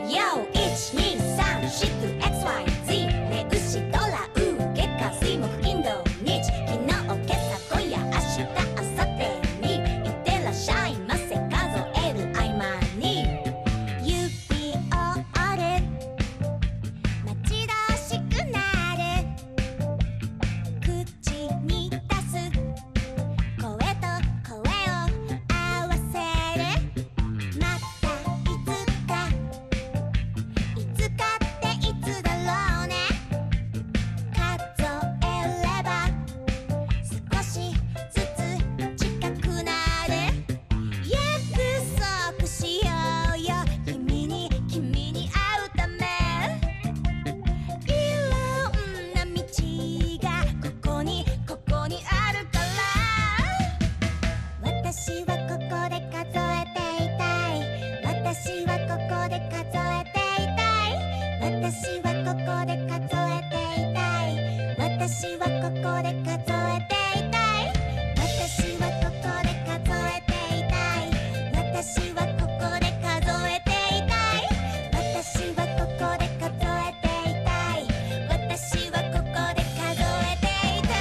Yo 12345XYZ ね牛ドラウ月火水木金土日昨日今朝今夜明日明後日にいってらっしゃいませ数える合間に指を折る待ち遠しくなる口に出す声と声を合わせるまたいつかいつかっていつだろうね数えれば少しずつ近くなる約束しようよ君に会うためいろんな道がここにあるから私はここで数えていたい私はここで数えていたい私はここで数えていたい私はここで数えていたい私はここで数えていたい私はここで数えていたい私はここで数えていたい私はここで数えていたい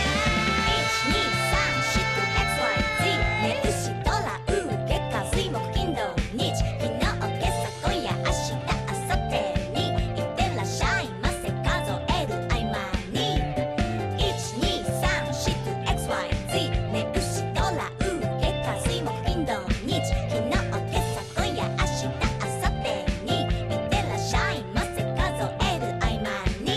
12345XYZ ね牛ドラウ月火水木金土日昨日今朝今夜明日明後日にいってらっしゃいませ数える合間に 12345XYZ ね牛ドラウ月火水木金土日昨日今朝今夜明日明後日にいってらっしゃいませ数える合間に